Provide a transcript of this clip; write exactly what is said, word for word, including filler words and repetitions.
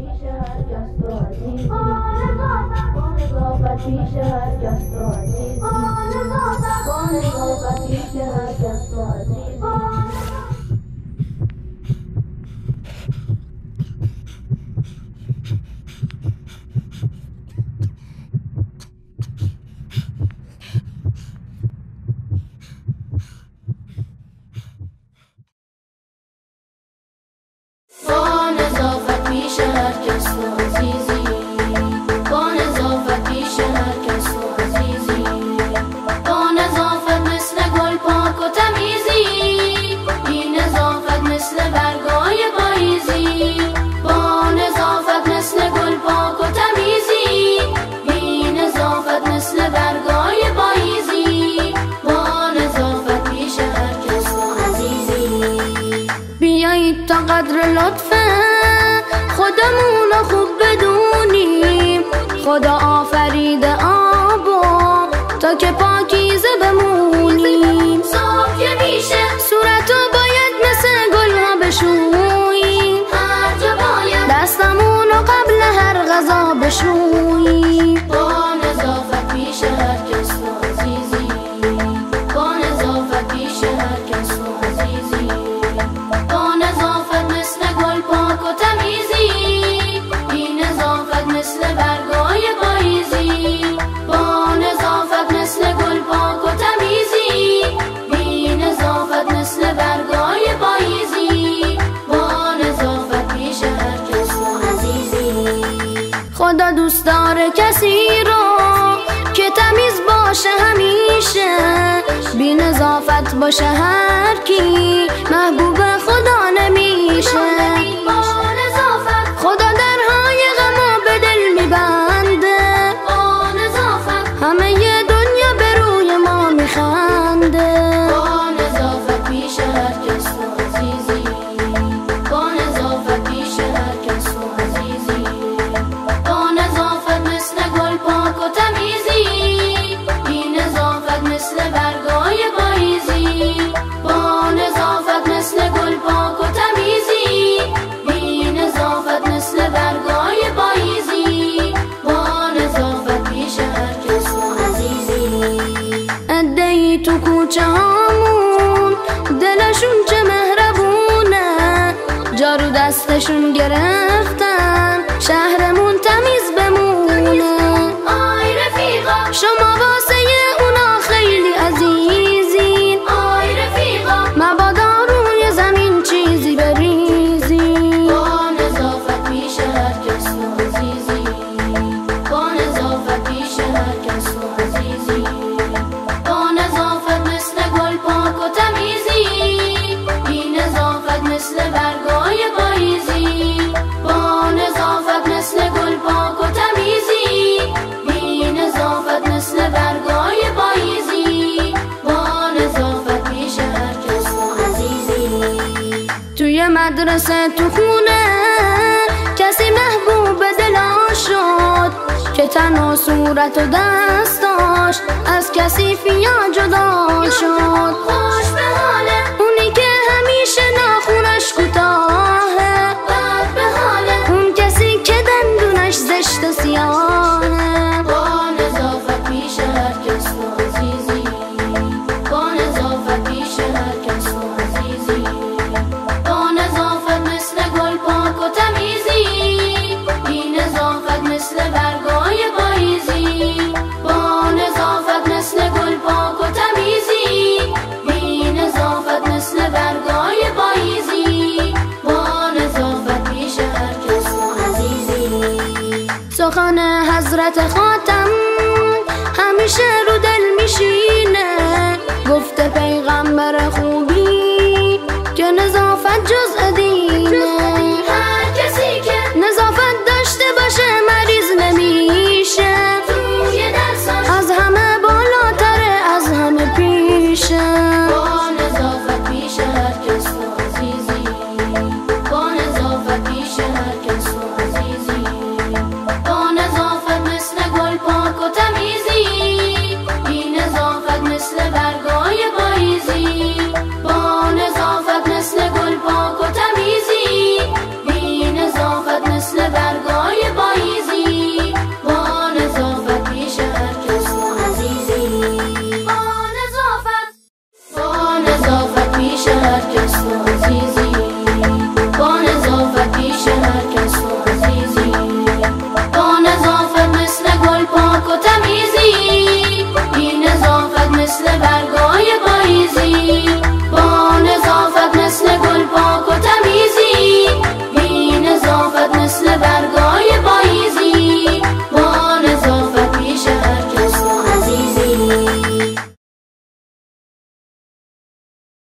پیش هر کس تو عزیزی، با نظافت پیش هر کس تو عزیزی، با نظافت پیش هر کس تو عزیزی. تا قدر لطفه خودمون رو خوب بدونیم، خدا آفریده آبو تا که پاکیزه بمونیم. صاف که میشه صورتو باید مثل گلها بشوییم، هر جا باید دستمون رو قبل هر غذا بشوییم. با نظافت پیش هر کس تو عزیزی، با نظافت پیش هر کس تو عزیزی، با نظافت مثل گل پاک و تمیزی، بی نظافت مثل برگای پاییزی، با نظافت مثل گل پاک و تمیزی، بی نظافت مثل برگای پاییزی، با نظافت پیش هر کس تو عزیزی. خدا دوست داره کسی رو که تمیز باشه همیشه، بی نظافت باشه هر کی محبوب خدا نمیشه. با نظافت خدا درهای غما به دل میبنده، با نظافت همه ی دنیا به روی ما میخنده. با نظافت پیش هر کس تو عزیزی، با نظافت پیش هر کس تو عزیزی، با نظافت مثل گل پاک و تمیزی، بی نظافت مثل برگای پاییزی، با نظافت مثل گل پاک و تمیزی، بی نظافت مثل برگای پاییزی، با نظافت پیش هر کس تو عزیزی. ادهی تو کوچه هامون دلشون چه مهربونه، جارو دستشون گرفتن شهرمون تمیز بمونه. آی رفیقا شما واسه اونا خیلی عزیزین، آی رفیقا مبادا روی زمین چیزی بریزین. با نظافت پیش هر کس تو عزیزی، با نظافت پیش هر کس تو عزیزی، با نظافت مثل گل پاک و تمیزی، بی نظافت مثل برگای پاییزی، با نظافت مثل گل پاک و تمیزی، بی نظافت مثل برگای پاییزی، با نظافت پیش هر کس تو عزیزی. توی مدرسه تو خونه کسی محبوب دلا شد که تن و صورت و دستاش از کسی فیا جدا شد. خوش به حاله اونی که همیشه ناخونش کوتاهه، بد به حاله اون کسی که دندونش زشت و سیاهه. با نظافت پیش هر کس تو عزیزی، با نظافت پیش هر کس تو عزیزی، با نظافت مثل گل پاک و تمیزی، بی نظافت مثل برگای پاییزی، با نظافت مثل گل پاک و تمیزی، بی نظافت مثل برگای پاییزی، با نظافت پیش هر کس تو عزیزی. سخن حضرت خاتم همیشه رو دل میشینه، گفته پیغمبر خوبی که نظافت جزء دینه. هر کسی که نظافت داشته باشه مریض نمیشه، توی درساش از همه بالاتره از همه پیشه. با نظافت پیش هر کس تو عزیزی، با نظافت پیش هر کس تو عزیزی، با نظافت مثل گل پاک و تمیزی، بی نظافت مثل برگای پاییزی، با نظافت مثل گل پاک و تمیزی، با نظافت با نظافت پیش هر کس تو